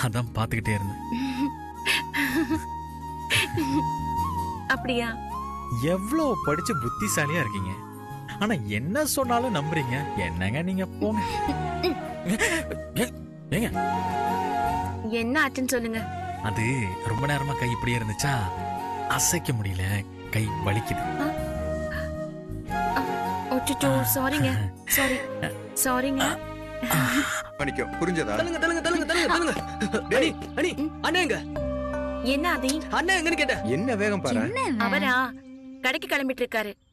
அதான் பாத்துக்கிட்டே இருந்தேன். அப்படியா? எவ்வளவு படிச்சு புத்திசாலியா இருக்கீங்க, ஆனா என்ன சொன்னாலும் நம்புறீங்க. என்னங்க நீங்க? போங்க. ஏங்க என்ன ஆச்சுன்னு சொல்லுங்க. அது ரொம்ப நேரமா கை இப்படியே இருந்துச்சா, அசைக்க முடியல, கை வலிக்குது. ஓச்சோ, சாரிங்க. சாரிங்க. மணிக்கோ, புரிஞ்சதா? தள்ளுங்க தள்ளுங்க தள்ளுங்க தள்ளுங்க தள்ளுங்க. அனி அனி அண்ணே எங்க? என்ன அது? அண்ணே எங்கன்னு கேட்டேன். என்ன வேகம் பாரு. அவரா கடைக்கு கிளம்பிட்டு இருக்காரு.